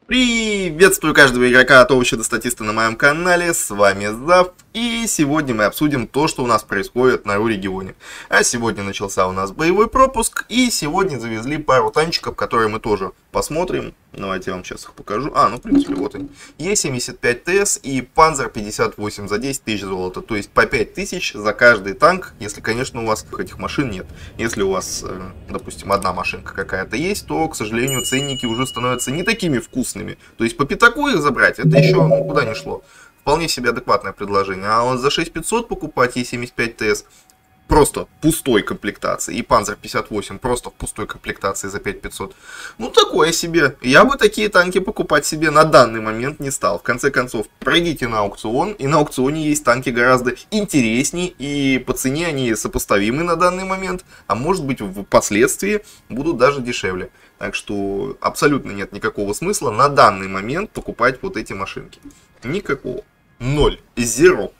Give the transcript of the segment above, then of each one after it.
Приветствую каждого игрока от овоща до статиста на моем канале, с вами Зав, и сегодня мы обсудим то, что у нас происходит на регионе. А сегодня начался у нас боевой пропуск, и сегодня завезли пару танчиков, которые мы тоже посмотрим. Давайте я вам сейчас их покажу. Ну, в принципе, вот они. Е75ТС и Панзер 58 за 10 тысяч золота. То есть по 5 тысяч за каждый танк, если, конечно, у вас этих машин нет. Если у вас, допустим, одна машинка какая-то есть, то, к сожалению, ценники уже становятся не такими вкусными. То есть по пятаку их забрать, это еще куда не шло. Вполне себе адекватное предложение. А вот за 6500 покупать Е75ТС просто пустой комплектации, и Панзер 58 просто в пустой комплектации за 5500. Ну, такое себе. Я бы такие танки покупать себе на данный момент не стал. В конце концов, пройдите на аукцион, и на аукционе есть танки гораздо интереснее, и по цене они сопоставимы на данный момент, а может быть впоследствии будут даже дешевле. Так что абсолютно нет никакого смысла на данный момент покупать вот эти машинки. Никакого. 0. Zero.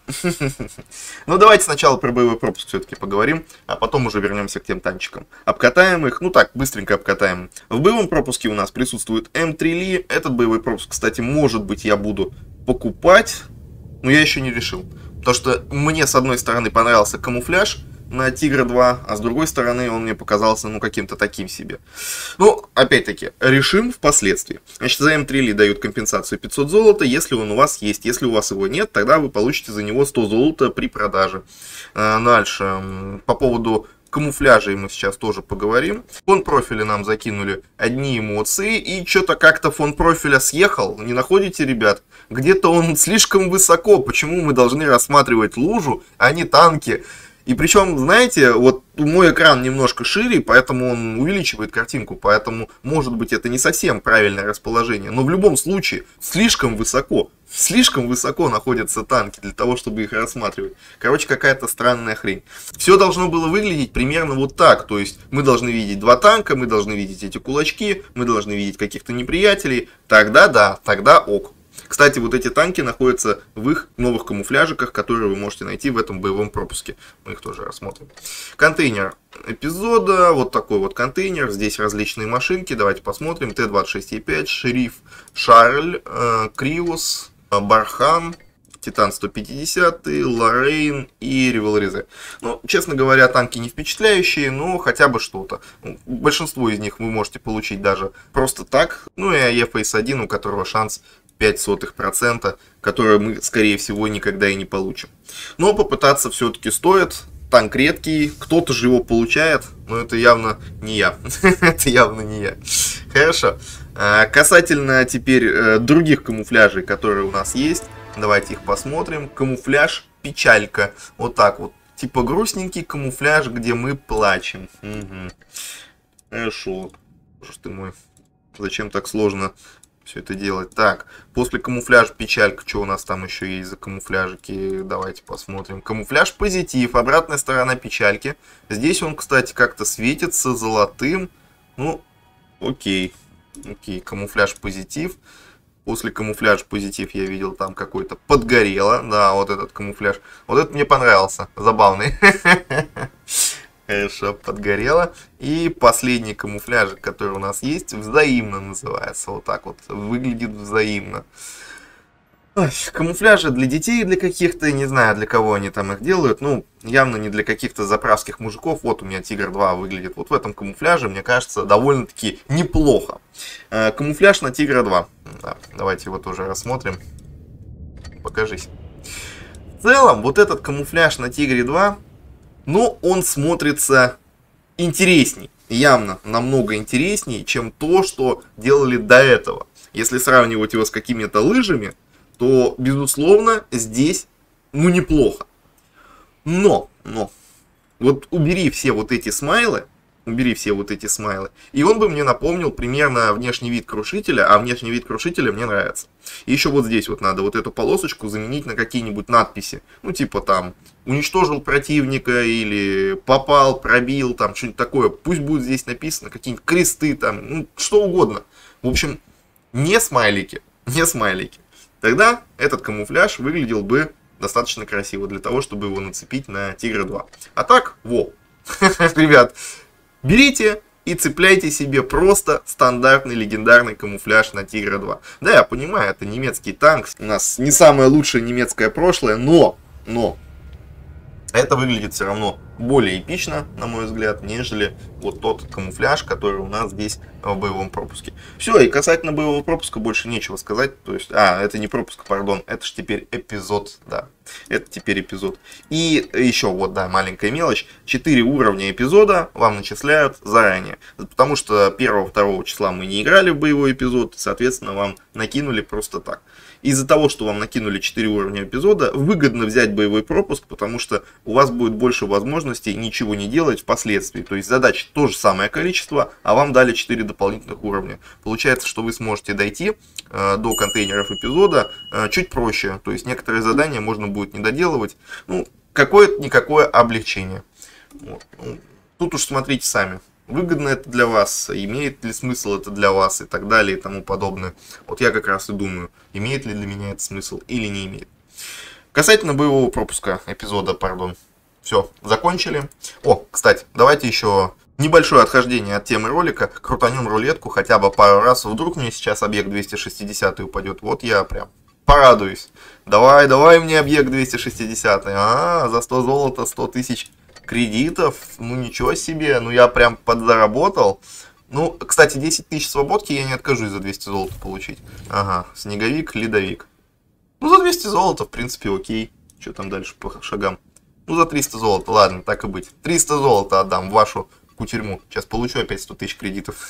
Ну, давайте сначала про боевой пропуск все-таки поговорим, а потом уже вернемся к тем танчикам. Обкатаем их, ну так, быстренько обкатаем. В боевом пропуске у нас присутствует М3 Ли. Этот боевой пропуск, кстати, может быть, я буду покупать, но я еще не решил. Потому что мне, с одной стороны, понравился камуфляж на Тигра 2, а с другой стороны он мне показался, ну, каким-то таким себе. Ну, опять-таки, решим впоследствии. Значит, за М3 Ли дают компенсацию 500 золота, если он у вас есть. Если у вас его нет, тогда вы получите за него 100 золота при продаже. Дальше, по поводу камуфляжей мы сейчас тоже поговорим. Фон профиля нам закинули одни эмоции, и что-то как-то фон профиля съехал. Не находите, ребят? Где-то он слишком высоко. Почему мы должны рассматривать лужу, а не танки? И причем, знаете, вот мой экран немножко шире, поэтому он увеличивает картинку, поэтому, может быть, это не совсем правильное расположение. Но в любом случае, слишком высоко находятся танки для того, чтобы их рассматривать. Короче, какая-то странная хрень. Все должно было выглядеть примерно вот так. То есть, мы должны видеть два танка, мы должны видеть эти кулачки, мы должны видеть каких-то неприятелей. Тогда да, тогда ок. Кстати, вот эти танки находятся в их новых камуфляжиках, которые вы можете найти в этом боевом пропуске. Мы их тоже рассмотрим. Контейнер эпизода. Вот такой вот контейнер. Здесь различные машинки. Давайте посмотрим. Т-26Е5, Шериф, Шарль, Криос, Бархан, Титан 150, Лоррейн и Револризе. Ну, честно говоря, танки не впечатляющие, но хотя бы что-то. Большинство из них вы можете получить даже просто так. Ну и АЕ-Фейс-1, у которого шанс 0,05%, который мы, скорее всего, никогда и не получим. Но попытаться все-таки стоит. Танк редкий, кто-то же его получает, но это явно не я. Это явно не я. Хорошо. Касательно теперь других камуфляжей, которые у нас есть, давайте их посмотрим. Камуфляж печалька. Вот так вот. Типа грустненький камуфляж, где мы плачем. Угу. Хорошо. Боже ты мой. Зачем так сложно все это делать? Так, после камуфляжа печалька, что у нас там еще есть за камуфляжики? Давайте посмотрим. Камуфляж позитив, обратная сторона печальки. Здесь он, кстати, как-то светится золотым. Ну, окей. Окей, камуфляж позитив. После камуфляжа позитив я видел там какой-то подгорело. Да, вот этот камуфляж. Вот это мне понравился. Забавный. Хорошо, подгорело. И последний камуфляжик, который у нас есть, взаимно называется. Вот так вот выглядит взаимно. Ой, камуфляжи для детей, для каких-то, не знаю, для кого они там их делают. Ну, явно не для каких-то заправских мужиков. Вот у меня Тигр 2 выглядит вот в этом камуфляже. Мне кажется, довольно-таки неплохо. Камуфляж на Тигра 2. Да, давайте его тоже рассмотрим. Покажись. В целом, вот этот камуфляж на Тигре 2... но он смотрится интересней, явно намного интереснее, чем то, что делали до этого. Если сравнивать его с какими-то лыжами, то, безусловно, здесь, ну, неплохо. Но, вот убери все вот эти смайлы, и он бы мне напомнил примерно внешний вид крушителя, а внешний вид крушителя мне нравится. И еще вот здесь вот надо вот эту полосочку заменить на какие-нибудь надписи. Ну, типа там, уничтожил противника, или попал, пробил, там, что-нибудь такое. Пусть будет здесь написано, какие-нибудь кресты, там, ну, что угодно. В общем, не смайлики. Тогда этот камуфляж выглядел бы достаточно красиво для того, чтобы его нацепить на Тигра 2. А так, во, ребят, берите, и цепляйте себе просто стандартный легендарный камуфляж на Тигра 2. Да, я понимаю, это немецкий танк, у нас не самое лучшее немецкое прошлое, но это выглядит все равно более эпично, на мой взгляд, нежели вот тот камуфляж, который у нас здесь в боевом пропуске. Все, и касательно боевого пропуска больше нечего сказать. То есть, это не пропуск, пардон, это же теперь эпизод, да. Это теперь эпизод. И еще вот, да, маленькая мелочь. 4 уровня эпизода вам начисляют заранее. Потому что 1-2 числа мы не играли в боевой эпизод, соответственно, вам накинули просто так. Из-за того, что вам накинули 4 уровня эпизода, выгодно взять боевой пропуск, потому что у вас будет больше возможностей ничего не делать впоследствии. То есть задач то же самое количество, а вам дали 4 дополнительных уровня. Получается, что вы сможете дойти до контейнеров эпизода чуть проще. То есть некоторые задания можно будет не доделывать. Ну, какое-никакое облегчение. Вот. Тут уж смотрите сами. Выгодно это для вас, имеет ли смысл это для вас и так далее и тому подобное. Вот я как раз и думаю, имеет ли для меня это смысл или не имеет. Касательно боевого пропуска эпизода, пардон. Все, закончили. О, кстати, давайте еще небольшое отхождение от темы ролика. Крутанем рулетку хотя бы пару раз. Вдруг мне сейчас объект 260 упадет. Вот я прям порадуюсь. Давай мне объект 260. За 100 золота, 100 тысяч кредитов, ну ничего себе, ну я прям подзаработал. Ну, кстати, 10 тысяч свободки я не откажусь за 200 золота получить. Ага, снеговик, ледовик. Ну, за 200 золота, в принципе, окей. Что там дальше по шагам? Ну, за 300 золота, ладно, так и быть. 300 золота отдам в вашу кутерьму. Сейчас получу опять 100 тысяч кредитов.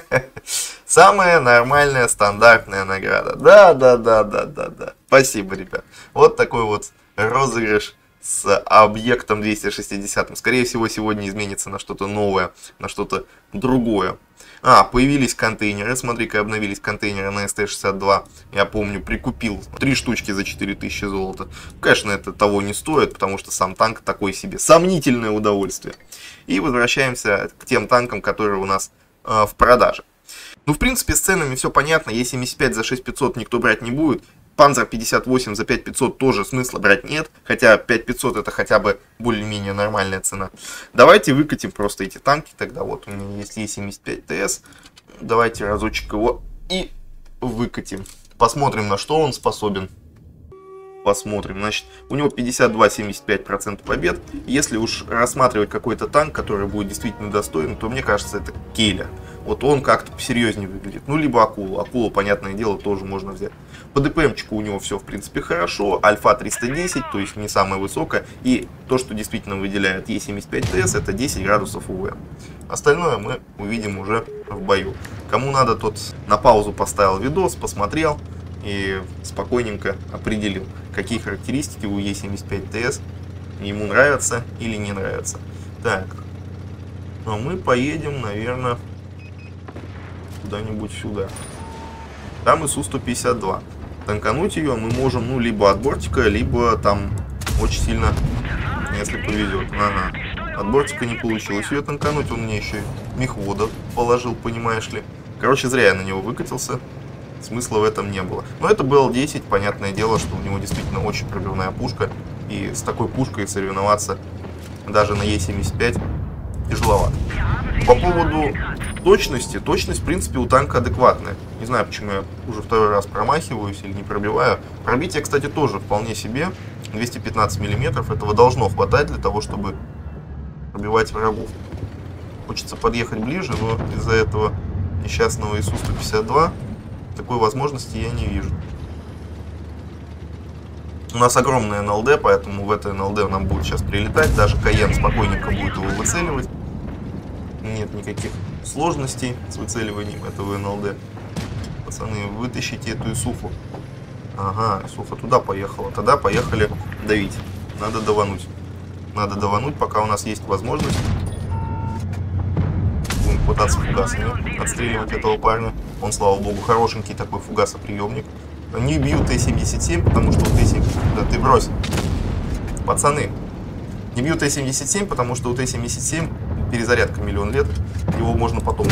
Самая нормальная, стандартная награда. Да. Спасибо, ребят. Вот такой вот розыгрыш с объектом 260. Скорее всего, сегодня изменится на что-то новое, на что-то другое. Появились контейнеры. Смотри-ка, обновились контейнеры на СТ-62. Я помню, прикупил 3 штучки за 4000 золота. Конечно, это того не стоит, потому что сам танк такой себе. Сомнительное удовольствие. И возвращаемся к тем танкам, которые у нас в продаже. Ну, в принципе, с ценами все понятно. Е75 за 6500 никто брать не будет. Панзер 58 за 5500 тоже смысла брать нет, хотя 5500 это хотя бы более-менее нормальная цена. Давайте выкатим просто эти танки тогда. Вот у меня есть Е75ТС. Давайте разочек его и выкатим. Посмотрим, на что он способен. Посмотрим. Значит, у него 52-75% побед. Если уж рассматривать какой-то танк, который будет действительно достойным, то мне кажется, это Келя. Вот он как-то посерьезнее выглядит. Ну, либо Акулу. Акулу, понятное дело, тоже можно взять. По ДПМчику у него все, в принципе, хорошо. Альфа 310, то есть не самая высокая. И то, что действительно выделяет Е75ТС, это 10 градусов УВ. Остальное мы увидим уже в бою. Кому надо, тот на паузу поставил видос, посмотрел и спокойненько определил, какие характеристики у Е75ТС ему нравятся или не нравятся. Так, а мы поедем, наверное, куда-нибудь сюда. Там и Су-152. Танкануть ее мы можем, ну, либо от бортика, либо там очень сильно, если повезет. От бортика не получилось ее танкануть, он мне еще мехвода положил, понимаешь ли. Короче, зря я на него выкатился. Смысла в этом не было. Но это БЛ-10, понятное дело, что у него действительно очень пробивная пушка. И с такой пушкой соревноваться даже на Е75 тяжеловато. По поводу точности, точность, в принципе, у танка адекватная. Не знаю, почему я уже второй раз промахиваюсь или не пробиваю. Пробитие, кстати, тоже вполне себе. 215 мм. Этого должно хватать для того, чтобы пробивать врагов. Хочется подъехать ближе, но из-за этого несчастного ИСУ-152 такой возможности я не вижу. У нас огромная НЛД, поэтому в этой НЛД нам будет сейчас прилетать. Даже Каен спокойненько будет его выцеливать. Нет никаких сложностей с выцеливанием этого НЛД. Пацаны, вытащите эту ИСУФу. Ага, ИСУФа туда поехала. Тогда поехали давить. Надо давануть. Надо давануть, пока у нас есть возможность. Будем пытаться фугасами отстреливать этого парня. Он, слава богу, хорошенький такой фугасоприемник. Не бью Т-77, потому что у Т-77... Да ты брось. Пацаны. Не бью Т-77, потому что у Т-77 перезарядка 1 000 000 лет. Его можно потом...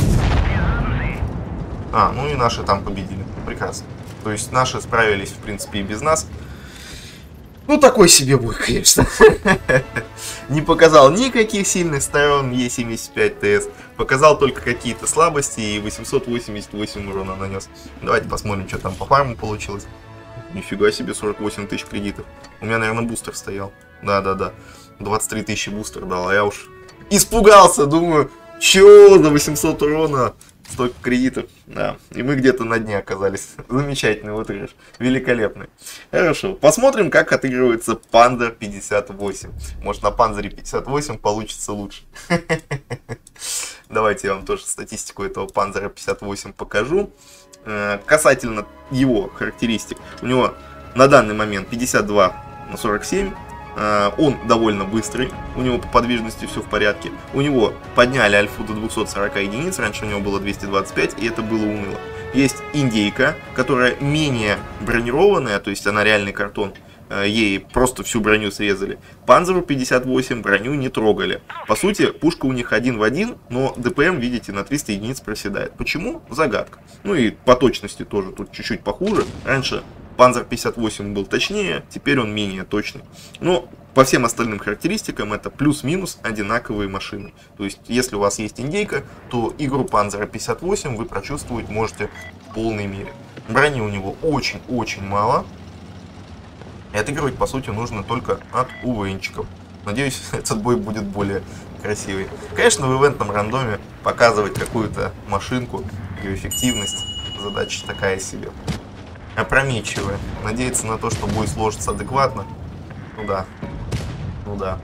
ну и наши там победили. Прекрасно. То есть наши справились, в принципе, и без нас. Ну, такой себе бой, конечно. Не показал никаких сильных сторон Е75ТС. Показал только какие-то слабости и 888 урона нанес. Давайте посмотрим, что там по фарму получилось. Нифига себе, 48 тысяч кредитов. У меня, наверное, бустер стоял. Да-да-да. 23 тысячи бустер дал, а я уж испугался. Думаю, чё за 800 урона? Столько кредитов, да, и мы где-то на дне оказались. Замечательный отыгрыш, великолепный. Хорошо, посмотрим, как отыгрывается Панзер 58. Может, на Панзере 58 получится лучше. Давайте я вам тоже статистику этого Панзера 58 покажу. Касательно его характеристик, у него на данный момент 52/47. Он довольно быстрый, у него по подвижности все в порядке. У него подняли альфу до 240 единиц, раньше у него было 225, и это было уныло. Есть индейка, которая менее бронированная, то есть она реальный картон, ей просто всю броню срезали. Панзеру 58 броню не трогали. По сути, пушка у них один в один, но ДПМ, видите, на 300 единиц проседает. Почему? Загадка. Ну и по точности тоже тут чуть-чуть похуже. Раньше Панзер 58 был точнее, теперь он менее точный. Но по всем остальным характеристикам это плюс-минус одинаковые машины. То есть, если у вас есть индейка, то игру Панзера 58 вы прочувствовать можете в полной мере. Брони у него очень-очень мало. И отыгрывать, по сути, нужно только от УВНчиков. Надеюсь, этот бой будет более красивый. Конечно, в ивентном рандоме показывать какую-то машинку, ее эффективность, задача такая себе. Опрометчивая. Надеяться на то, что бой сложится адекватно. Ну да. Ну да.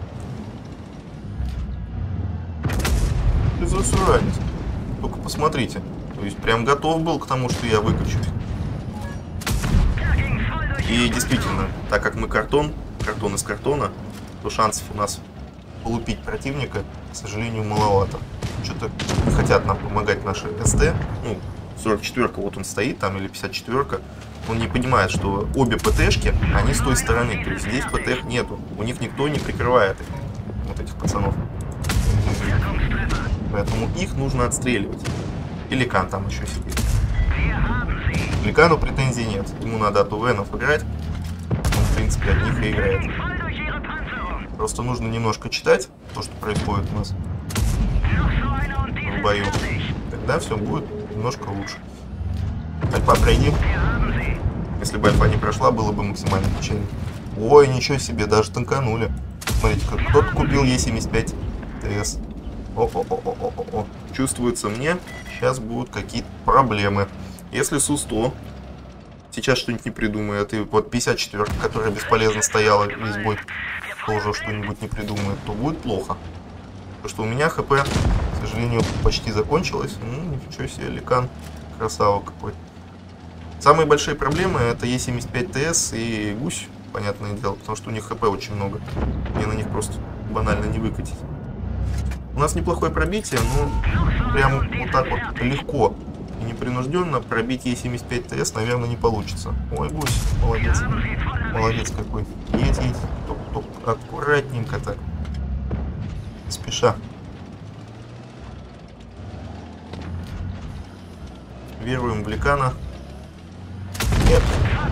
Безусуранец. Только посмотрите. То есть прям готов был к тому, что я выкачусь. И действительно, так как мы картон из картона, то шансов у нас полупить противника, к сожалению, маловато. Что-то не хотят нам помогать наши СТ. Ну, 44-ка вот он стоит там, или 54-ка. Он не понимает, что обе ПТшки, они с той стороны. То есть здесь ПТх нету. У них никто не прикрывает их. Вот этих пацанов. Поэтому их нужно отстреливать. И Ликан там еще сидит. Ликану претензий нет. Ему надо от УВНов играть. Он, в принципе, от них и играет. Просто нужно немножко читать то, что происходит у нас в бою. Тогда все будет немножко лучше. Альфа, пройди. Если бы альфа не прошла, было бы максимально печально. Ой, ничего себе, даже танканули. Смотрите, кто-то купил Е75 ТС. О-о-о-о-о-о. Чувствуется мне, сейчас будут какие-то проблемы. Если Су-100 сейчас что-нибудь не придумает, и вот 54-ка, которая бесполезно стояла весь бой, тоже что-нибудь не придумает, то будет плохо. Потому что у меня ХП, к сожалению, почти закончилось. Ну, ничего себе, Ликан, красава какой. Самые большие проблемы это Е75ТС и Гусь, понятное дело, потому что у них ХП очень много. Мне на них просто банально не выкатить. У нас неплохое пробитие, но прям вот так вот легко и непринужденно пробить Е75ТС, наверное, не получится. Ой, Гусь, молодец. Молодец какой. Едь. Топ, аккуратненько так. Спеша. Веруем в Ликана. Нет.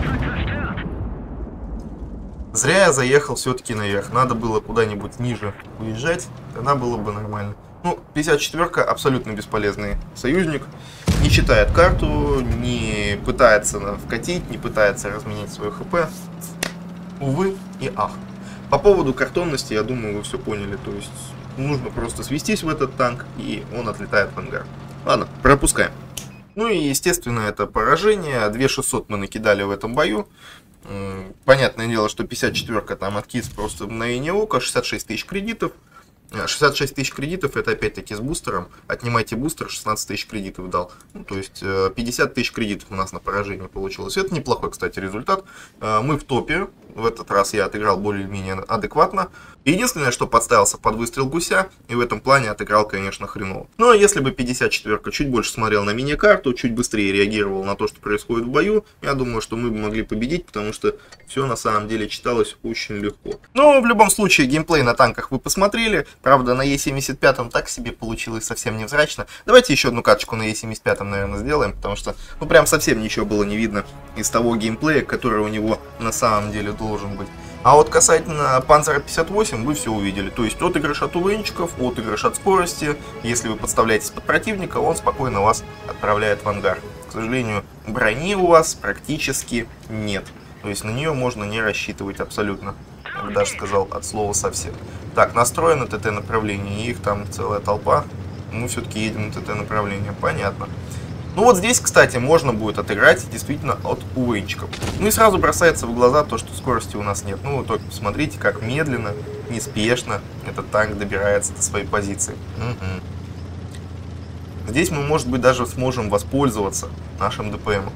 Зря я заехал все-таки наверх. Надо было куда-нибудь ниже уезжать, тогда было бы нормально. Ну, 54-ка абсолютно бесполезный союзник. Не читает карту, не пытается вкатить, не пытается разменять свое ХП. Увы и ах. По поводу картонности, я думаю, вы все поняли. То есть нужно просто свестись в этот танк, и он отлетает в ангар. Ладно, пропускаем. Ну и, естественно, это поражение. 2600 мы накидали в этом бою. Понятное дело, что 54-ка там откис просто в мгновение ока. 66 тысяч кредитов. 66 тысяч кредитов это опять-таки с бустером. Отнимайте бустер, 16 тысяч кредитов дал. Ну, то есть 50 тысяч кредитов у нас на поражение получилось. Это неплохой, кстати, результат. Мы в топе. В этот раз я отыграл более-менее адекватно. Единственное, что подставился под выстрел гуся, и в этом плане отыграл, конечно, хреново. Но если бы 54-ка чуть больше смотрел на мини-карту, чуть быстрее реагировал на то, что происходит в бою, я думаю, что мы бы могли победить, потому что все на самом деле читалось очень легко. Но в любом случае, геймплей на танках вы посмотрели. Правда, на Е75 так себе получилось совсем невзрачно. Давайте еще одну карточку на Е75, наверное, сделаем, потому что, ну, прям совсем ничего было не видно из того геймплея, который у него на самом деле должен быть. А вот касательно Панцера 58 вы все увидели. То есть отыгрыш от УВНчиков, отыгрыш от скорости. Если вы подставляетесь под противника, он спокойно вас отправляет в ангар. К сожалению, брони у вас практически нет. То есть на нее можно не рассчитывать абсолютно. Я бы даже сказал от слова совсем. Так, настроено ТТ направление, их там целая толпа. Мы все-таки едем на ТТ направление, понятно. Ну вот здесь, кстати, можно будет отыграть действительно от УВНчиков. Ну и сразу бросается в глаза то, что скорости у нас нет. Ну вы только посмотрите, как медленно, неспешно этот танк добирается до своей позиции. Угу. Здесь мы, может быть, даже сможем воспользоваться нашим ДПМом.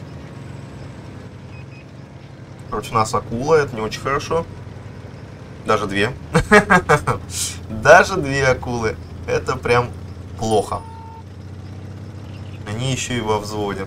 Короче, у нас акула, это не очень хорошо. Даже две. Даже две акулы. Это прям плохо. Они еще и во взводе.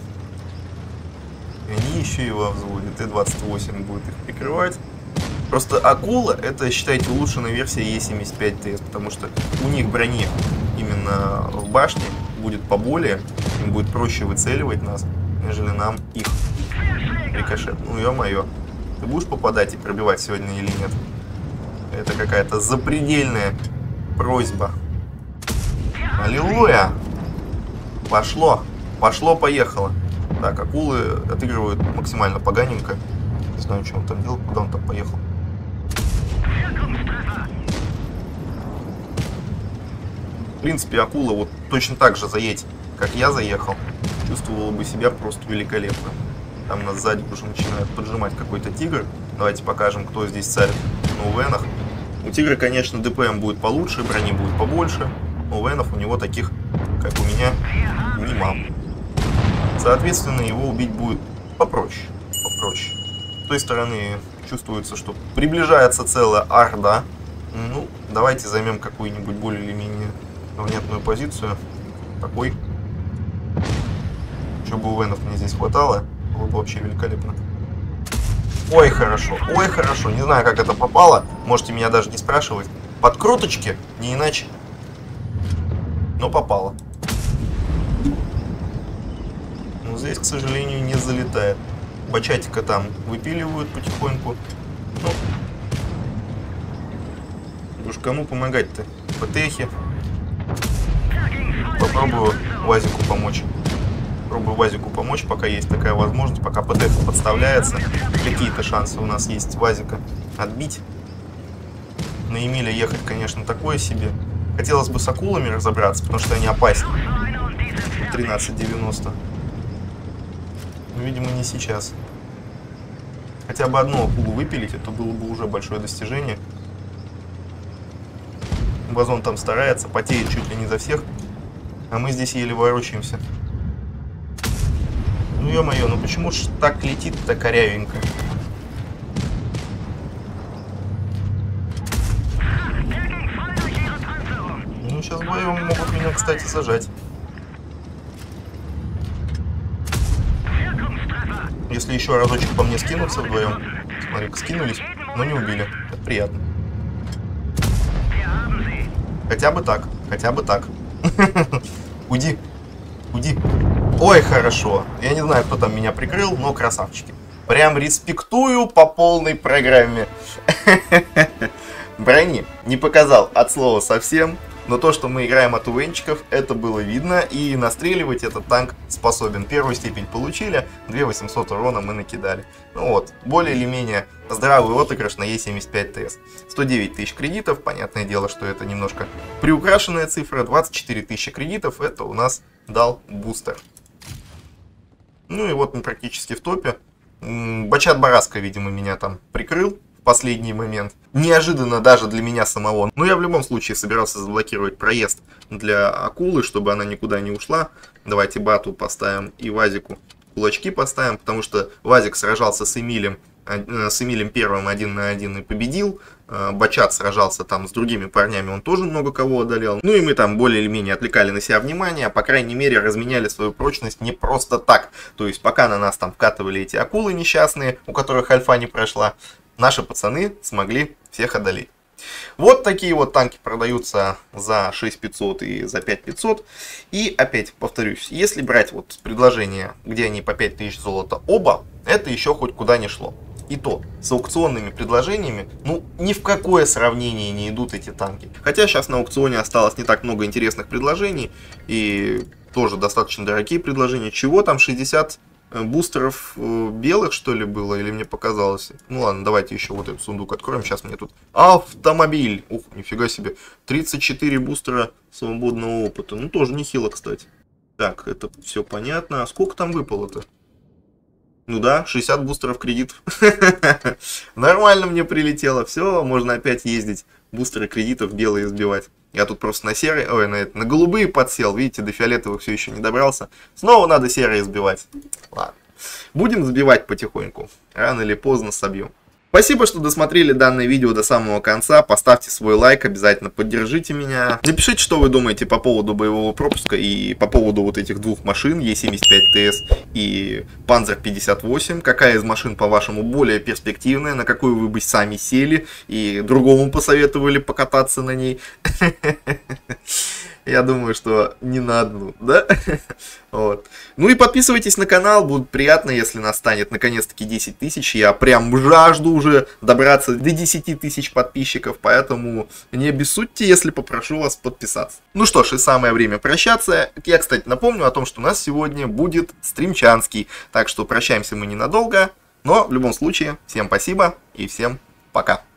Т-28 будет их прикрывать. Просто акула, это, считайте, улучшенная версия Е75ТС, потому что у них брони именно в башне будет поболее, им будет проще выцеливать нас, нежели нам их. Рикошет. Ну, ё-моё. Ты будешь попадать и пробивать сегодня или нет? Это какая-то запредельная просьба. Аллилуйя! Пошло. Пошло-поехало. Так, акулы отыгрывают максимально поганенько. Не знаю, что он там делал, куда он там поехал. В принципе, акула вот точно так же заедь, как я заехал, чувствовала бы себя просто великолепно. Там нас сзади уже начинают поджимать какой-то тигр. Давайте покажем, кто здесь царь на УВНах. У тигра, конечно, ДПМ будет получше, брони будет побольше. УВНов у него таких, как у меня, немало. Соответственно, его убить будет попроще. С той стороны чувствуется, что приближается целая орда. Ну, давайте займем какую-нибудь более или менее внятную позицию. Такой. Чтобы УВНов мне здесь хватало, было бы вообще великолепно. Ой, хорошо, ой, хорошо. Не знаю, как это попало. Можете меня даже не спрашивать. Подкруточки, не иначе. Но попало. Но здесь, к сожалению, не залетает. Бачатика там выпиливают потихоньку. Ну, уж кому помогать-то? ПТХи. Попробую Вазику помочь. Пока есть такая возможность, пока ПТХ подставляется. Какие-то шансы у нас есть Вазика отбить. На Эмиля ехать, конечно, такое себе. Хотелось бы с акулами разобраться, потому что они опаснее. 1390. Но, видимо, не сейчас. Хотя бы одну акулу выпилить, это было бы уже большое достижение. Базон там старается, потеет чуть ли не за всех. А мы здесь еле ворочаемся. Ну, ё-моё, ну почему ж так летит-то корявенько? Ну, сейчас вдвоем могут меня, кстати, зажать. Если еще разочек по мне скинуться вдвоем. Смотри-ка, скинулись, но не убили. Это приятно. Хотя бы так, хотя бы так. Уйди, уйди. Ой, хорошо. Я не знаю, кто там меня прикрыл, но красавчики. Прям респектую по полной программе. Брони не показал от слова совсем. Но то, что мы играем от УВНчиков, это было видно. И настреливать этот танк способен. Первую степень получили, 2800 урона мы накидали. Ну вот, более или менее здравый отыгрыш на Е75ТС. 109 тысяч кредитов. Понятное дело, что это немножко приукрашенная цифра. 24 тысячи кредитов. Это у нас дал бустер. Ну и вот мы практически в топе. Бачат Бараска, видимо, меня там прикрыл в последний момент. Неожиданно даже для меня самого. Но я в любом случае собирался заблокировать проезд для акулы, чтобы она никуда не ушла. Давайте Бату поставим и Вазику кулачки поставим, потому что Вазик сражался с Эмилем первым 1 на 1 и победил. Бачат сражался там с другими парнями, он тоже много кого одолел. Ну и мы там более или менее отвлекали на себя внимание, по крайней мере разменяли свою прочность не просто так. То есть пока на нас там вкатывали эти акулы несчастные, у которых альфа не прошла, наши пацаны смогли всех одолеть. Вот такие вот танки продаются за 6500 и за 5500. И опять повторюсь, если брать вот предложение, где они по 5000 золота оба, это еще хоть куда не шло. И то, с аукционными предложениями, ну, ни в какое сравнение не идут эти танки. Хотя сейчас на аукционе осталось не так много интересных предложений, и тоже достаточно дорогие предложения. Чего там, 60 бустеров белых, что ли, было, или мне показалось? Ну ладно, давайте еще вот этот сундук откроем. Сейчас мне тут автомобиль. Ух, нифига себе. 34 бустера свободного опыта. Ну, тоже нехило, кстати. Так, это все понятно. А сколько там выпало-то? Ну да, 60 бустеров кредитов. Нормально мне прилетело. Все, можно опять ездить. Бустеры кредитов белые сбивать. Я тут просто на серые, ой, на голубые подсел. Видите, до фиолетовых все еще не добрался. Снова надо серые сбивать. Ладно. Будем сбивать потихоньку. Рано или поздно собьем. Спасибо, что досмотрели данное видео до самого конца. Поставьте свой лайк, обязательно поддержите меня. Напишите, что вы думаете по поводу боевого пропуска и по поводу вот этих двух машин, Е75ТС и Panzer 58. Какая из машин, по-вашему, более перспективная, на какую вы бы сами сели и другому посоветовали покататься на ней. Я думаю, что не на одну, да? Вот. Ну и подписывайтесь на канал, будет приятно, если нас станет наконец-таки 10 тысяч. Я прям жажду уже добраться до 10 тысяч подписчиков, поэтому не обессудьте, если попрошу вас подписаться. Ну что ж, и самое время прощаться. Я, кстати, напомню о том, что у нас сегодня будет стримчанский, так что прощаемся мы ненадолго, но в любом случае, всем спасибо и всем пока.